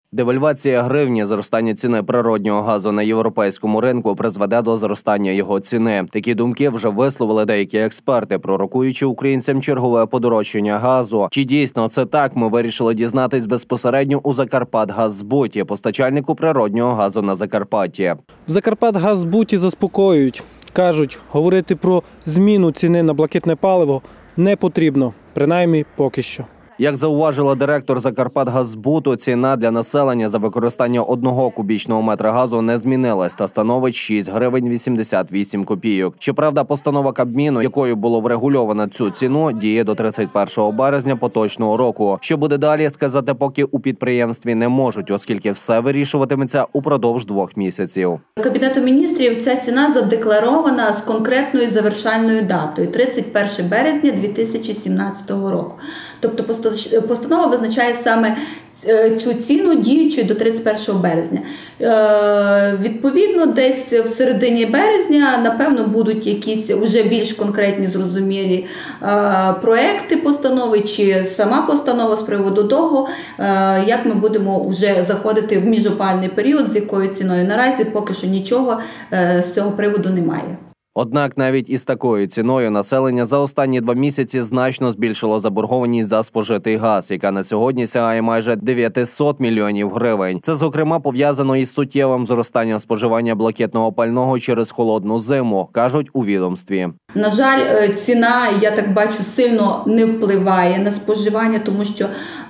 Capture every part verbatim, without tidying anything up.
Девальвація гривні, зростання ціни природнього газу на європейському ринку призведе до зростання його ціни. Такі думки вже висловили деякі експерти, пророкуючи українцям чергове подорожчання газу. Чи дійсно це так, ми вирішили дізнатись безпосередньо у «Закарпатгаззбуті», постачальнику природнього газу на Закарпатті. В «Закарпатгаззбуті» заспокоюють. Кажуть, говорити про зміну ціни на блакитне паливо не потрібно, принаймні поки що. Як зауважила директор «Закарпатгаззбуту», ціна для населення за використання одного кубічного метра газу не змінилась та становить шість гривень вісімдесят вісім копійок. Щоправда, постанова Кабміну, якою було врегульовано цю ціну, діє до тридцять першого березня поточного року. Що буде далі, сказати поки у підприємстві не можуть, оскільки все вирішуватиметься упродовж двох місяців. Кабінетом міністрів ця ціна задекларована з конкретною завершальною датою – тридцять перше березня дві тисячі сімнадцятого року. Тобто постанова визначає саме цю ціну діючою до тридцять першого березня. Е, відповідно, десь в середині березня, напевно, будуть якісь вже більш конкретні, зрозумілі е, проекти постанови чи сама постанова з приводу того, е, як ми будемо вже заходити в міжопальний період, з якою ціною. Наразі поки що нічого е, з цього приводу немає. Однак навіть із такою ціною населення за останні два місяці значно збільшило заборгованість за спожитий газ, яка на сьогодні сягає майже дев'ятсот мільйонів гривень. Це, зокрема, пов'язано із суттєвим зростанням споживання блакитного пального через холодну зиму, кажуть у відомстві. На жаль, ціна, я так бачу, сильно не впливає на споживання, тому що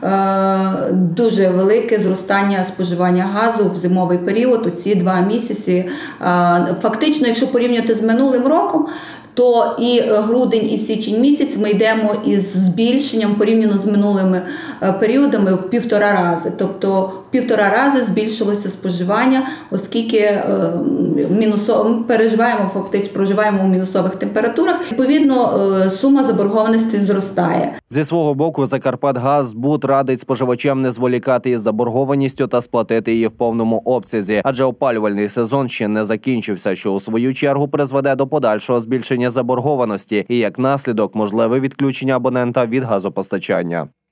е, дуже велике зростання споживання газу в зимовий період, у ці два місяці. Е, фактично, якщо порівняти з минулим роком, то і грудень, і січень місяць ми йдемо із збільшенням порівняно з минулими періодами в півтора рази. Тобто в півтора рази збільшилося споживання, оскільки мінусо... ми переживаємо, фактично проживаємо у мінусових температурах. Відповідно, сума заборгованості зростає. Зі свого боку, «Закарпатгаззбут» радить споживачам не зволікати із заборгованістю та сплатити її в повному обсязі, адже опалювальний сезон ще не закінчився, що у свою чергу призведе до подальшого збільшення заборгованості і, як наслідок, можливе відключення абонента від газопостачання.